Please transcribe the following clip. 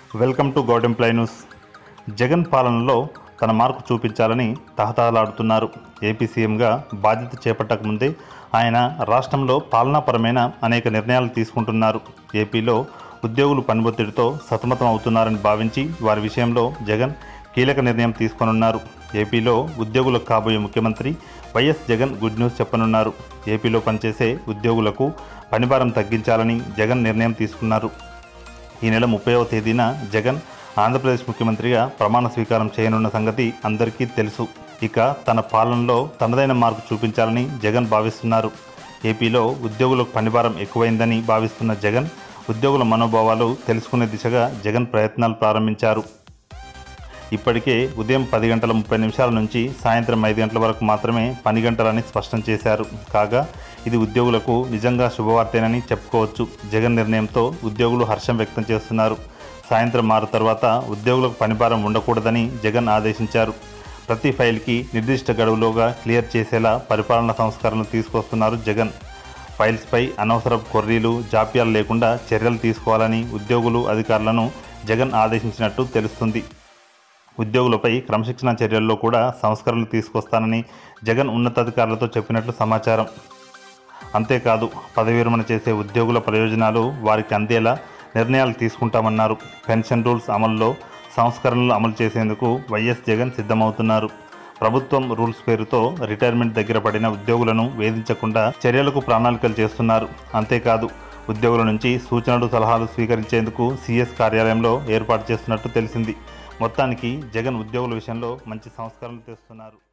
Welcome to govt employee news. Jagan పాలనలో తన mark చూపించాలని తహతహలాడుతున్నారు. ఏపీ సీఎంగా బాధ్యత చేపట్టక ముందే ఆయన రాష్ట్రంలో పాలనాపరమైన అనేక నిర్ణయాలు తీసుకుంటున్నారు. ఏపీలో ఉద్యోగులు పనిఒత్తిడితో సతమతం అవుతున్నారని భావించి వారి విషయంలో జగన్ కీలక నిర్ణయం తీసుకోనున్నారు. ఏపీలో ఉద్యోగులకు కాబోయే ముఖ్యమంత్రి వైఎస్ జగన్ గుడ్ న్యూస్ చెప్పనున్నారు. ఏపీలో పనిచేసే ఉద్యోగులకు పనిభారం తగ్గించాలని జగన్ నిర్ణయం తీసుకున్నారు. ఈ నెల 30వ తేదీన జగన్ ఆంధ్రప్రదేశ్ ముఖ్యమంత్రిగా ప్రమాణ స్వీకారం చేయనున్న సంగతి అందరికీ తెలుసు. ఇక తన పాలనలో తనదైన మార్పు చూపించాలని జగన్ భావిస్తున్నారు. ఏపీలో ఉద్యోగులకు పనిభారం ఎక్కువైందని భావిస్తున్న జగన్ ఉద్యోగుల మనోభావాలు తెలుసుకునే దిశగా జగన్ ప్రయత్నాలు ప్రారంభించారు. ఇప్పటికే ఉదయం 10:30 నుంచి సాయంత్రం 5 గంటల వరకు మాత్రమే పని గంటలని స్పష్టం చేశారు. కాగా ఇది ఉద్యోగులకు నిజంగా శుభవార్తేనని చెప్పుకోవచ్చు. జగన్ నిర్ణయంతో ఉద్యోగులు హర్షం వ్యక్తం చేస్తున్నారు. సాయంత్రం 6 తర్వాత ఉద్యోగులకు పనిభారం ఉండకూడదని జగన్ ఆదేశించారు. ప్రతి ఫైల్కి నిర్దిష్ట గడువులోగా క్లియర్ చేసేలా పరిపాలనా సంస్కరణలు తీసుకొస్తున్నారు జగన్. ఫైల్స్పై అనవసరపు కొర్రీలు, జాప్యాలు లేకుండా చర్యలు తీసుకోవాలని ఉద్యోగులు, అధికారులను జగన్ ఆదేశించినట్టు తెలుస్తుంది. ఉద్యోగులపై క్రమశిక్షణ చర్యల్లో కూడా సంస్కరణలు తీసుకొస్తానని జగన్ ఉన్నతాధికారులతో చెప్పినట్లు సమాచారం. అంతేకాదు, పదవి విరమణ చేసే ఉద్యోగుల ప్రయోజనాలు వారికి అందేలా నిర్ణయాలు తీసుకుంటామన్నారు. పెన్షన్ రూల్స్ అమల్లో సంస్కరణలు అమలు చేసేందుకు వైఎస్ జగన్ సిద్ధమవుతున్నారు. ప్రభుత్వం రూల్స్ పేరుతో రిటైర్మెంట్ దగ్గర పడిన ఉద్యోగులను వేధించకుండా చర్యలకు ప్రణాళికలు చేస్తున్నారు. అంతేకాదు, ఉద్యోగుల నుంచి సూచనలు, సలహాలు స్వీకరించేందుకు సీఎస్ కార్యాలయంలో ఏర్పాటు చేస్తున్నట్టు తెలిసింది. మొత్తానికి జగన్ ఉద్యోగుల విషయంలో మంచి సంస్కరణలు తెస్తున్నారు.